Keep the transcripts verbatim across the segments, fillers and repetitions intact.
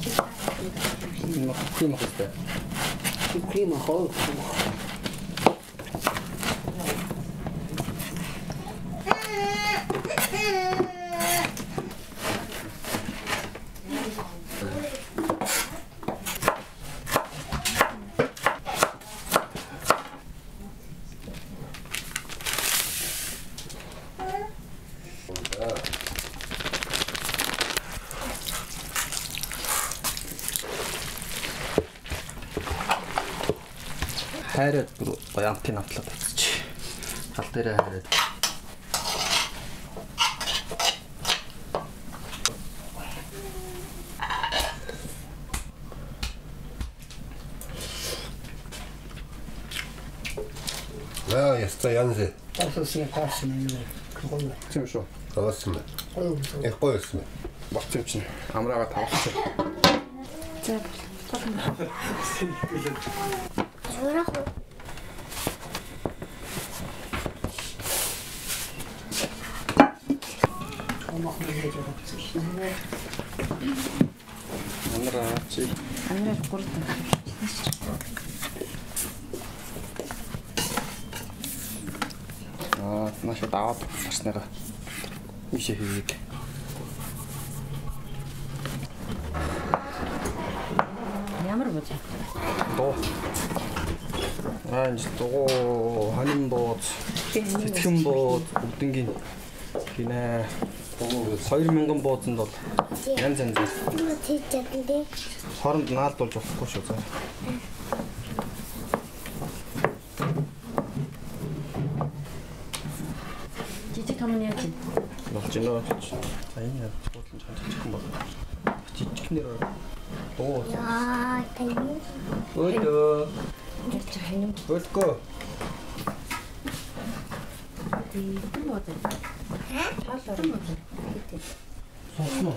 크림 먹었어요. 크림 먹어. хайраад бүр баянтын автлаад авчих. Тал дээрээ хайраад. 아, яста янзе. Асуусан паасан юм. Гоё. Тийм шүү. Авсан. Гоё. Их гоёсэн. Багцсан чинь амраага тавсан. За. Зурах. Амраа чи. Амраа гурд. Аа, наша даваад гарснараа. Ишээ хийгээд. Ямар бож? Доо. Аа, энэ доо ханин бооц. Сэтгэн бооц бүгднгийн гинэ. хоёр мянган бооцонд бол янз янз. Тийчээдээ. Хооронд наалдуулж болохгүй шүү заа. Жижиг том нь яаж вэ? Болж байна. За энэ бодлон чанччих юм бол. Жижигнэр доо. Яа, тань. Өөдөө. Яаж хань? Өөдгөө. Тийм бод. Хаа? Хаалт бод. Сонсно.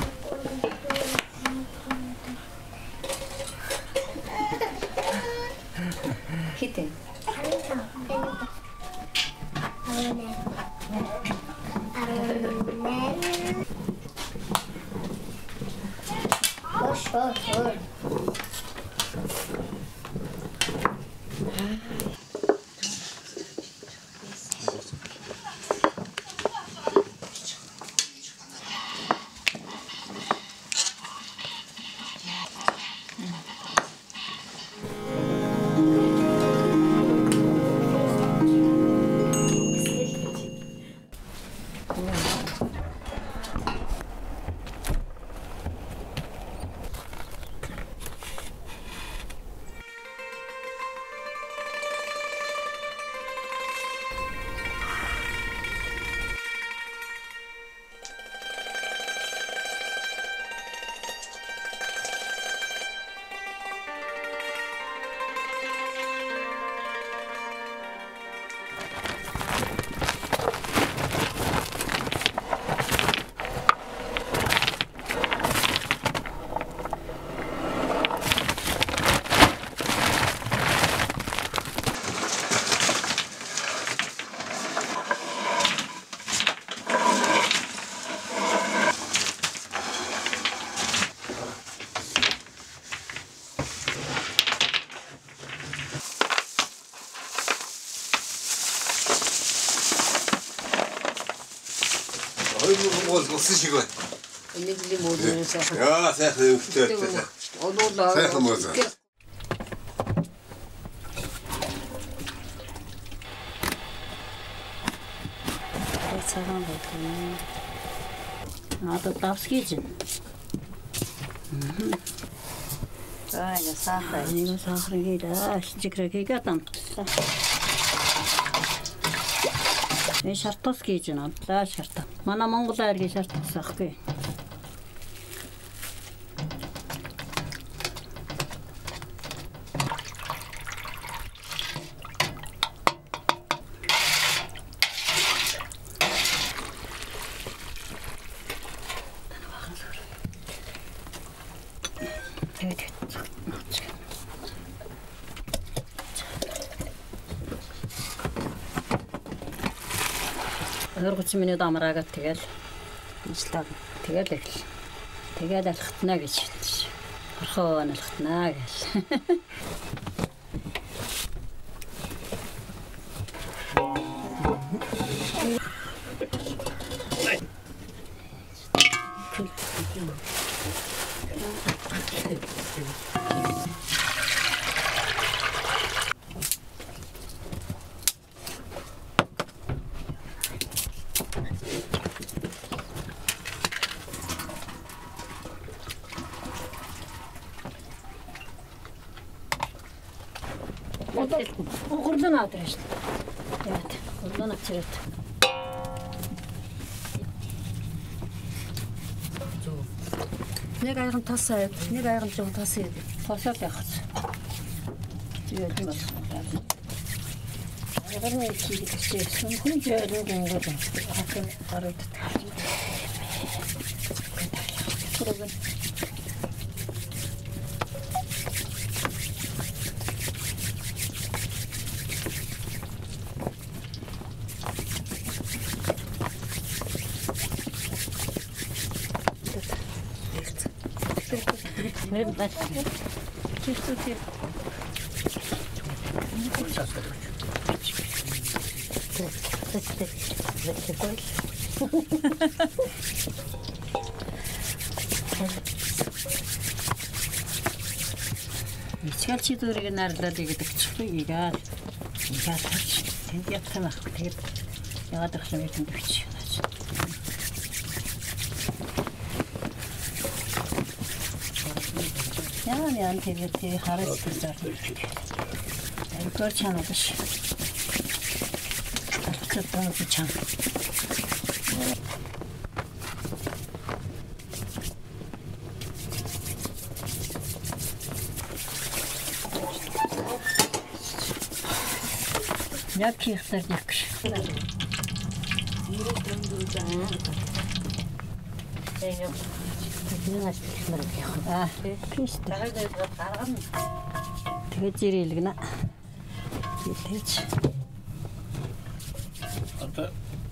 Хитэн. Ой, ой, ой. Слышишь? Энийг л мөдөө сайхан. Яа, сайхан өвчтэй. Одуулаа. Сайхан мөз. Цагаан бод. Надад давсгийж. За, я сахар. Нэг сахар хийдаа. Чигрэг хийгээд ам. Энэ шартус гэж надлаа шартаа. Манай Монгол айргийн шартус ахгүй. тридцать минут амраагаад тэгэл ижлаа. Тэгэл эхэл. Тэгээд алхтна гэж хэлсэн. Орхоо алхтна гэж. Гурлан авдраа шүү дээ. Яат. Гурлан авчираад. Нэг айган тасаа, нэг айган жоо тасаа. Тасаад явах. Тэгээд юм байна. Ягаад нэг хийх гэсэн хүн жаадаг ингээд хатан гараад таа. Нэг бат. Чистый тип. Ичгэл чи дөрөг нарлаад гэдэг чихгүй игээд игээд тэнд ятсан ах тэгээд яагаад их юм тэнд бич. Яа яан тэгээд тий хараад үзсэн. Гэр чанаа биш. Алкатан чан. Яг хийхтэр яг. Аа, пиш тэгээд гаргана. Тэгээд зэрэлгэнэ. Тэгэж. Одоо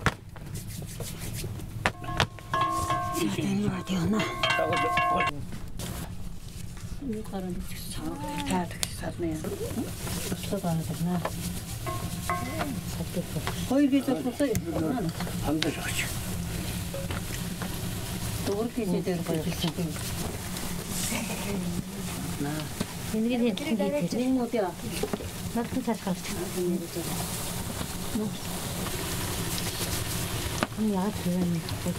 энэ мадиона. Энэ гараад чаа. Таад сарны. Өсөлт гараад. Хоёр гэж бодсон. Амдаж өгч. Дөрөв гэж дээр болсон. Наа. Энийг хэлээд тийм үү яа. Надад цаашаа. Яа тийм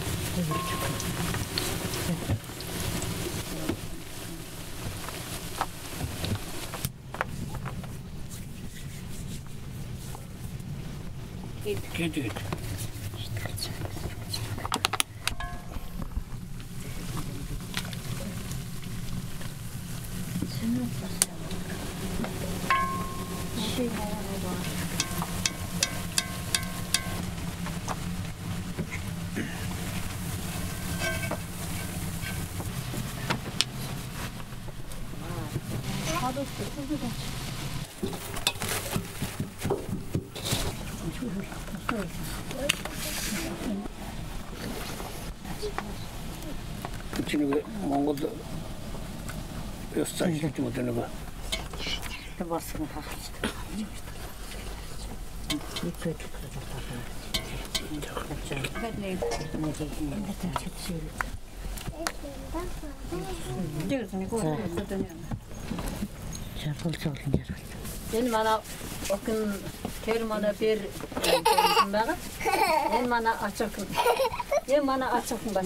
Git git git. Çünkü Mongol'da gösterişli modeli var. İşte basını takmıştı. Энэ манай охин тэр манай бэр байгаа. Энэ манай ачаах. Энэ манай ачаах бас.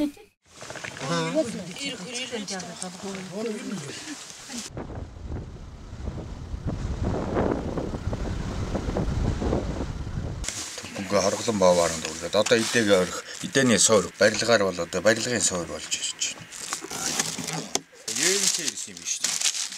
Уга харгалан бааваранд үргээд одоо идэгээ өрөх идэний суур барилгаар бол одоо барилгын суур болж ирж байна. Ерөнхий ирсэн юм шүү дээ.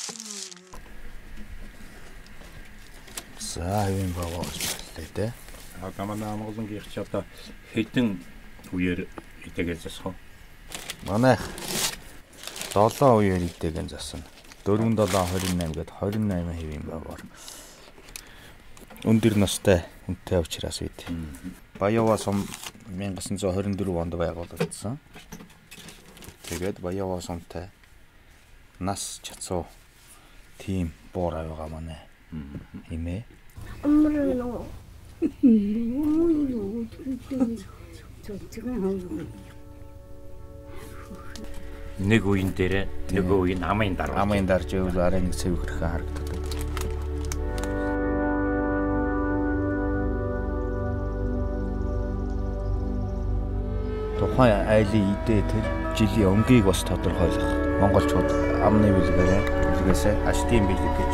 За юм баавар болтой те. Одоо манай Монголынх ч одоо хэдэн үеэр идэгээ засах вэ? Манайх долоо үеэр идэгээ засна. дөрвөн долоо двадцать восемь гээд двадцать восемь хэвийн баавар. Өндөр настай үнэтэй учраас үед. Баява сум 천구백이십사 онд байгуулагдсан. Тэгээд баяа сумтай нас чацуу тийм буур авгаа манай. Химээ. Амрано. Нэг үеийн дээр нөгөө үеийн амын дараа. Амын дарж ивэл арай нэг цэвэр хэрхэн харагддаг. Тухайн айлын идэ тэр жилийн өнгийг бас тодорхойлох. Монголчууд амны бэлгээрээ бэлгээсээ аштын бэлэг гэж.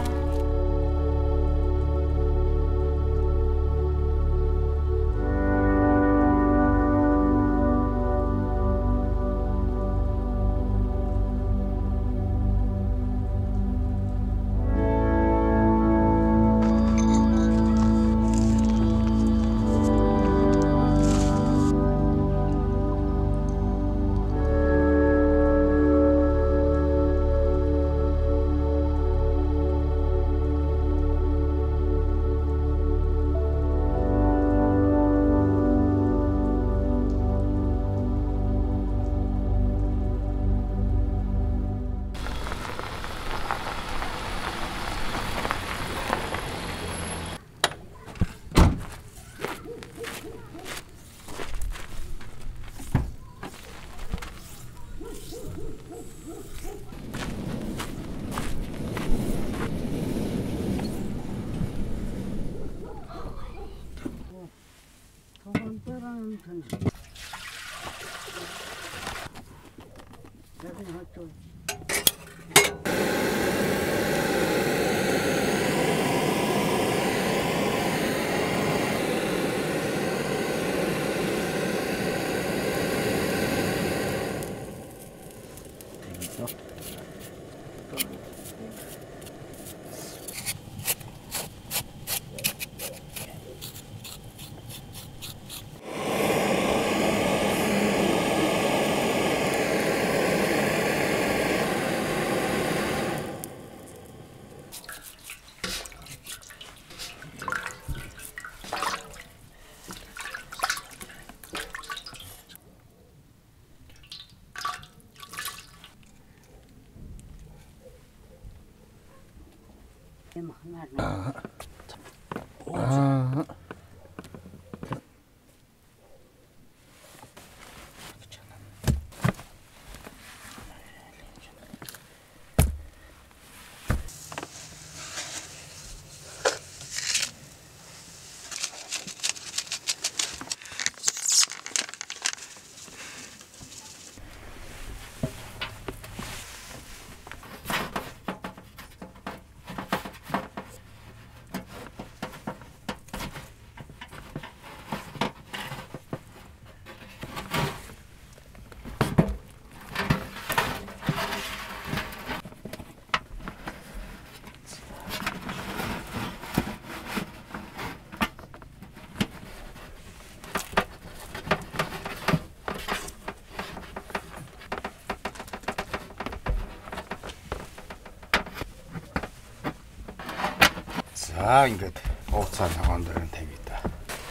Ah. Ah. За ингээд ууцаа ногоон дээр нь тавья та.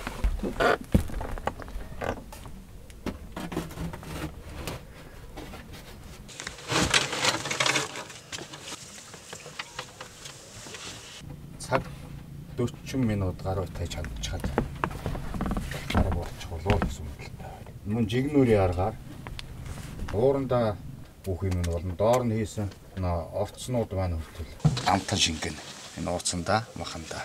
Цаг дөрвөн минут гаруй таж чадчихад гараа болчих болов гэсэн үг л та. Мөн жигнүүрийн аргаар уурандаа бүх юм нь болно. Доор нь хийсэн орцнууд маань хүртэл амтан шингэн энэ ууцсандаа махандаа.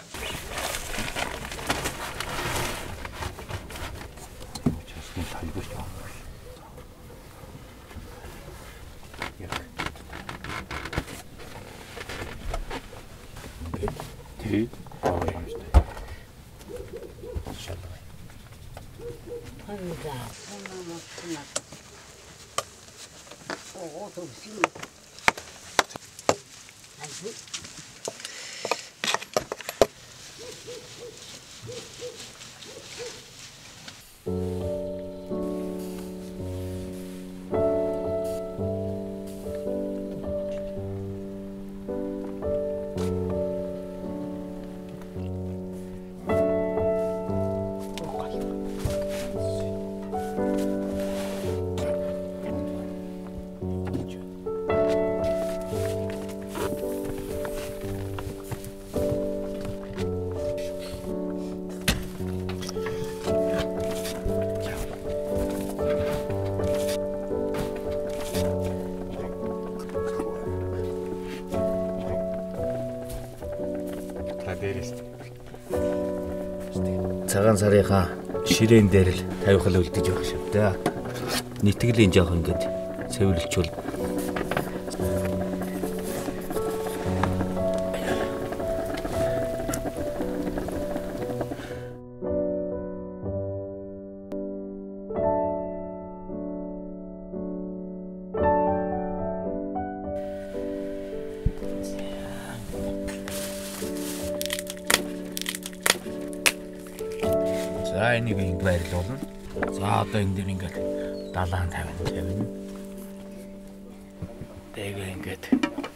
Часны талбарт байна. Тэг аа юм шүү дээ. Шалгай. Ханга, ханга ханга. Оо, то сим. Ай. цагаан сарынхаа ширээн дээр л тавихал үлдэж байх шиг да. Нийтгэлийн жоох ингээд цэвэрлжүүл. За энийг ингэ байрлуулна. За одоо энэ дэр ингээд далаан тавина тавина. Тэгээ ингээд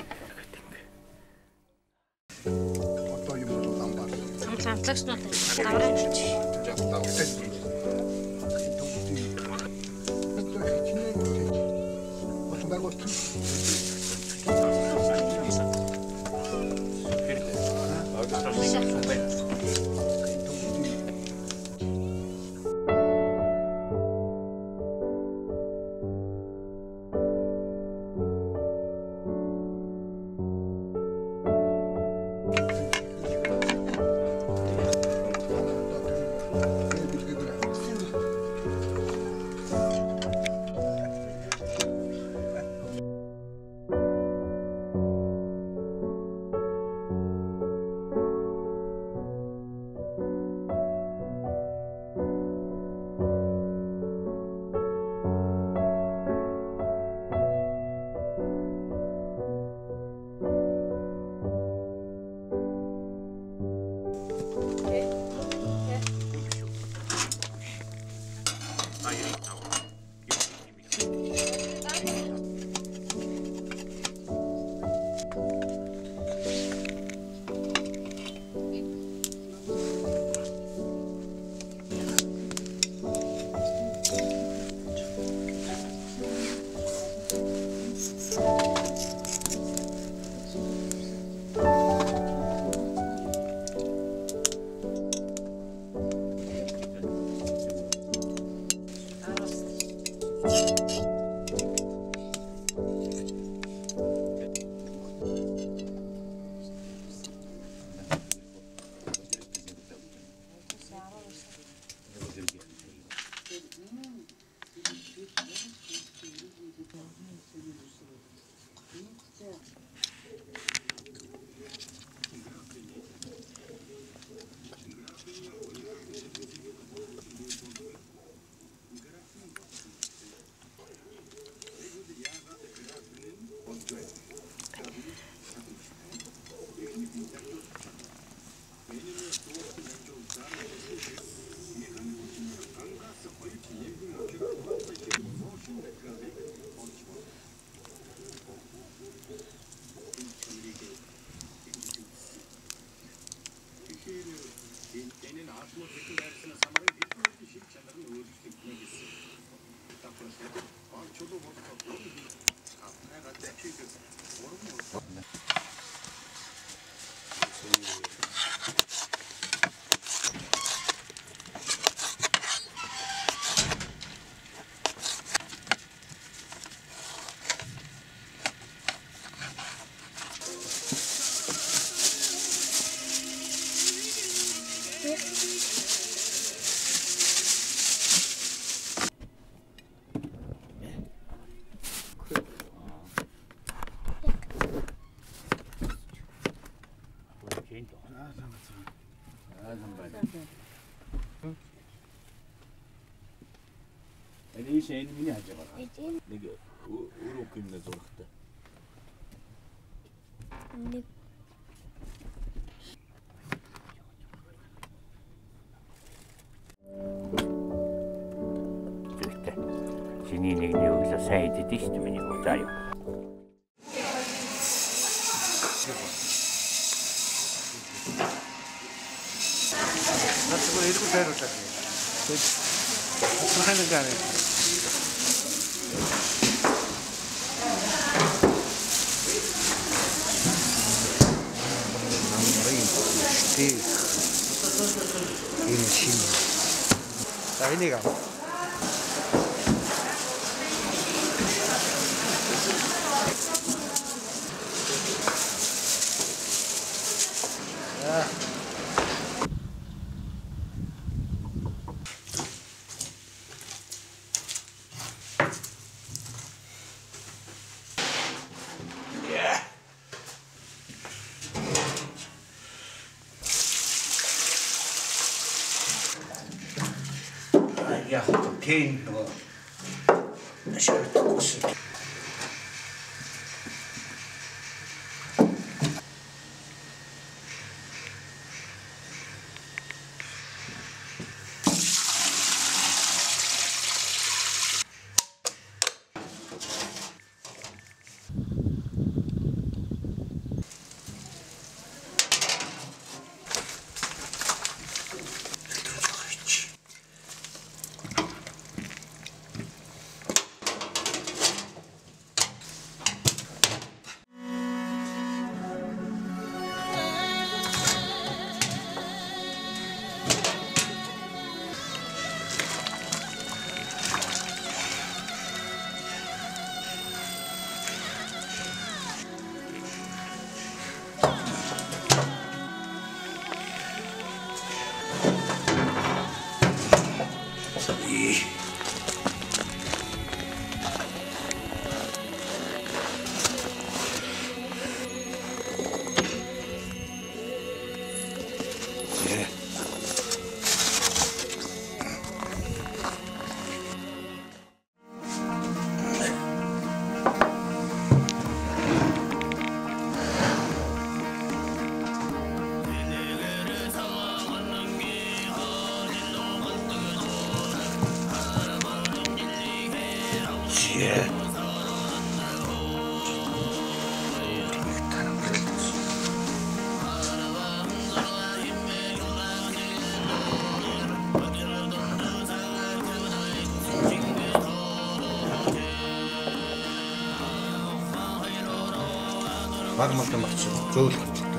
Одоо юм бол лам бар. Хамтлагч нь давраа гэж. Энэ шин миний хаж байгаа. Нэг өөр үг юм зурхтай. Нэг Чиний нэг нь өглөө сайн идэдэж шүү дээ миний удаа юу. Натсгүй иргэн байруулаад. Маханаа гане. Энэ шин. За энийг аа. 개인 그거 시골 코스. 마지막에 맞죠. 좋을 것 같아.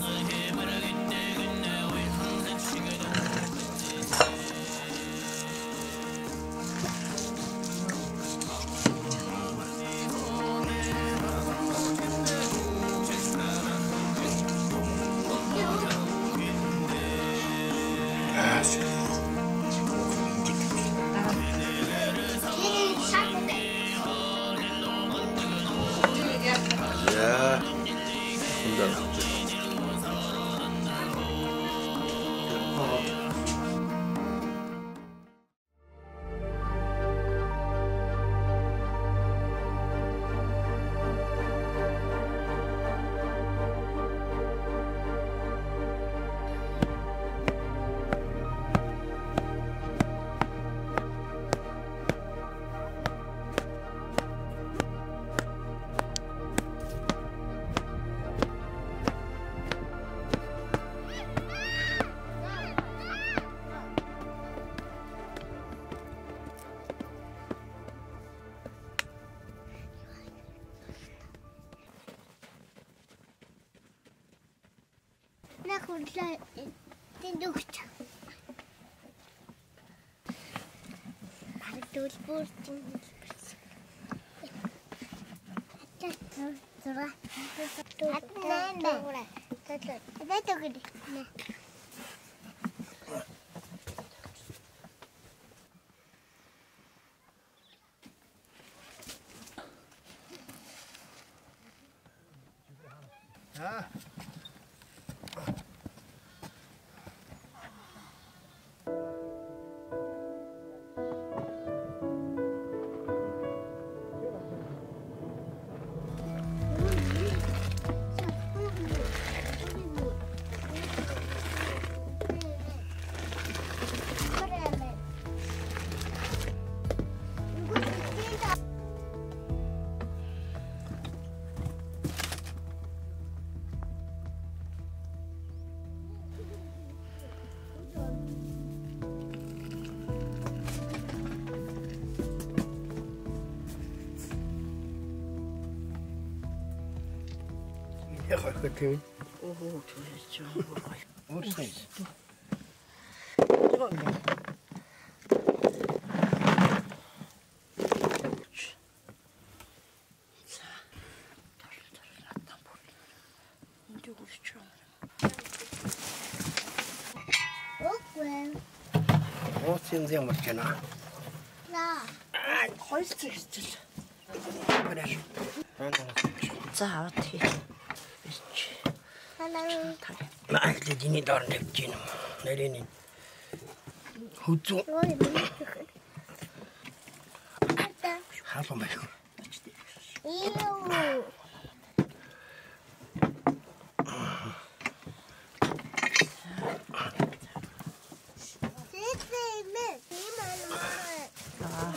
나 골라 띵동차. 나도 스포츠. 돌아. 돌아. 돌아. 나도 그래. 아. 같은. 오호, 좋았죠. 어르신. 어, 생생 먹잖아. 나. 아, 거기서 있어. 그래. 자, 어떻게? 하나는 나 이제 니네 너는 냅지는 내리니. 후추. 한번 봐요. 이요. 세세면 세만 먹어요.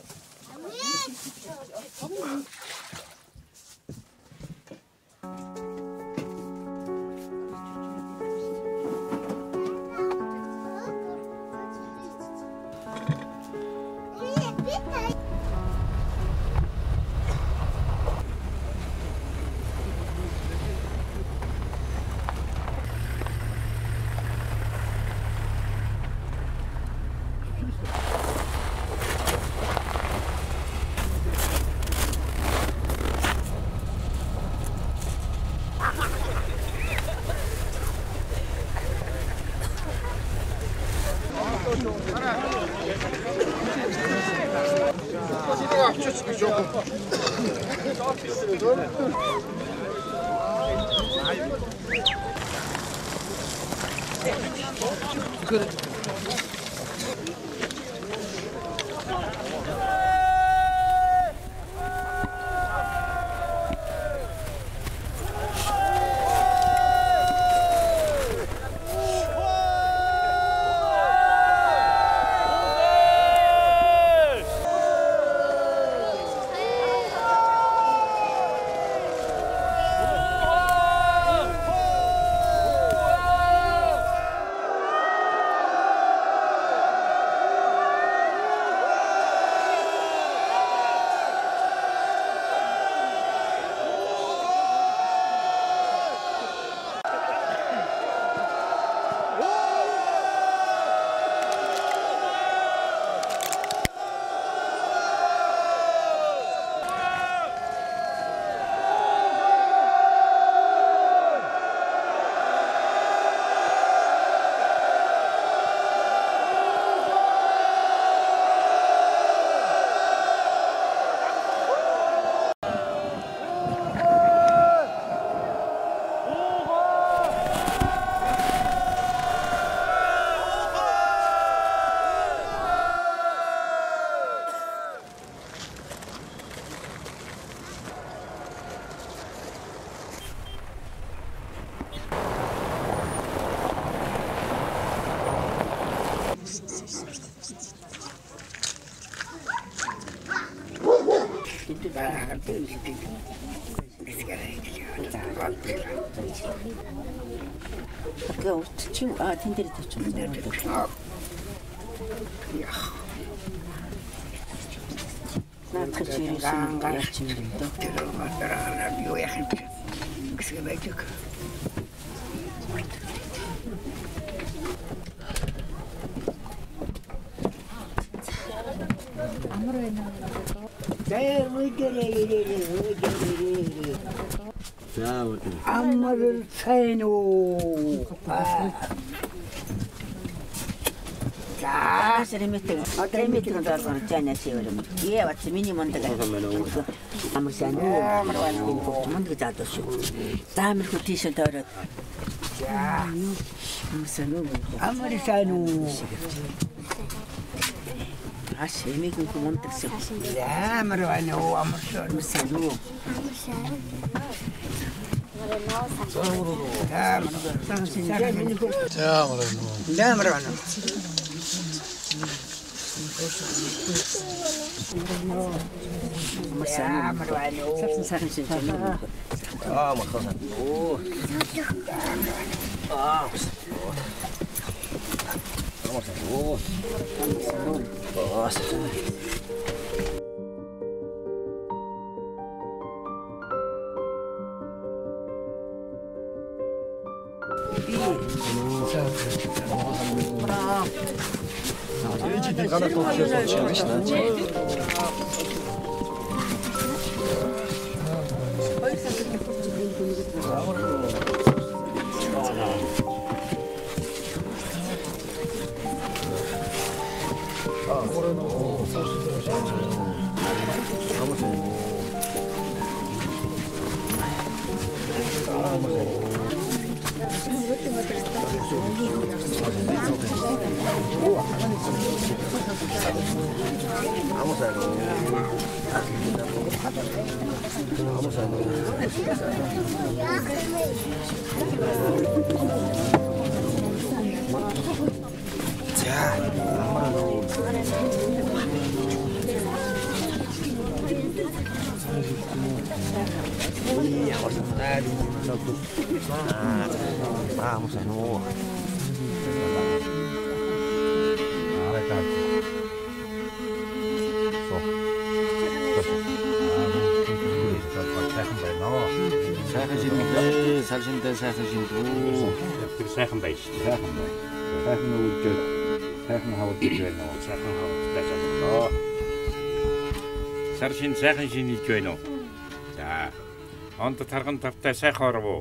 그 친구 아 텐데리 좀. 나 그치를 쓰는 거야 친구도. 들어가더라 요약. 그게 뭐지? 아무를 사이노. 자, 세레미트. 세레미트는 저거 잖아 세월은. 예, 왔지 미니먼트가. 아무 사이노. 아무로 왔는 거 만들 자도수. 다음에 그 티셔츠 알아. 자, 무슨 아무리 사이노. 아, 세미군 그 몬트스. 야, 아무로 와노 아무서 무슨로. 자, Vamos a ver. Vamos a nuevo. Сайхан шиндээ, салшиндээ сайхан шиндүү. Тэр сайхан байж. Сайхан бай. Сайхан өвлөж, сайхан хавд гэж байна уу? Сайхан хавдтай боллоо. Сар шин сайхан шин хийж байна уу? За. Онд тарган тавтай сайхан оров уу?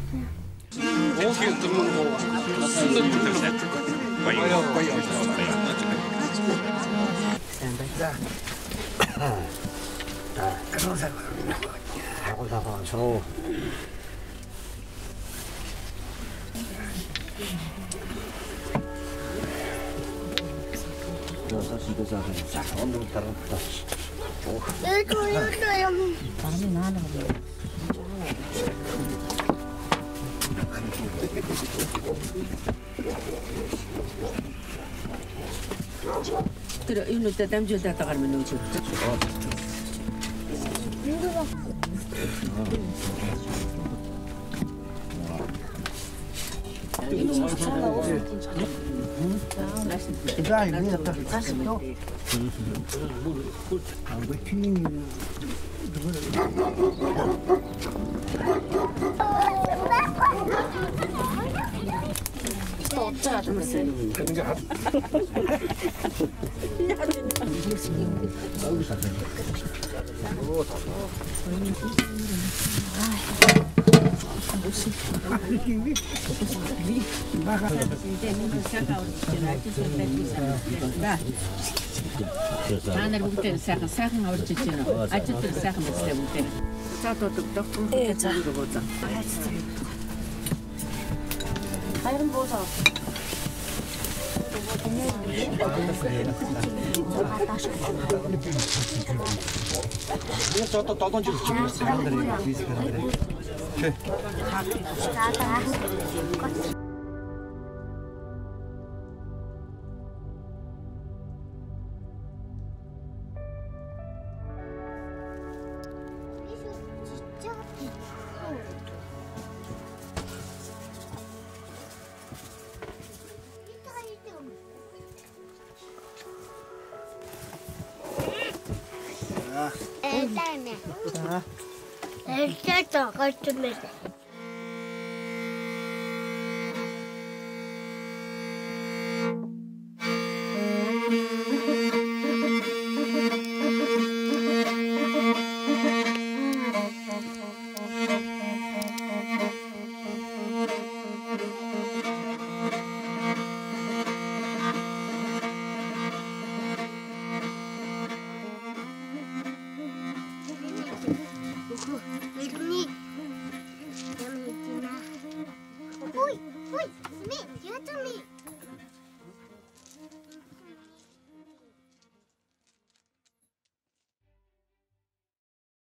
Баяа баяа. Сайн байна. 그러자. 하고 저 사실 그 사람 싹 언덕 따라갔다. 이거 있어요. 바람이 나는 거. Тэр энэ үедээ дамжуулаад байгаа юм уу? 이거 이거 또 또 어쩌라 좀 했어요. 하늘 бүгд сайхан сайхан орж иж байна. Ажид сайхан мэтлээ бүгд. За дуудав доктор бүгд цаалга боозаа. Хайрын боозаа. 그래서 또 떠던 줄 지금 사람들이 비슷한데. 일단은 일단 저거 좀 해. Ini, yang ini, ui, ui, ini, dia tu ni.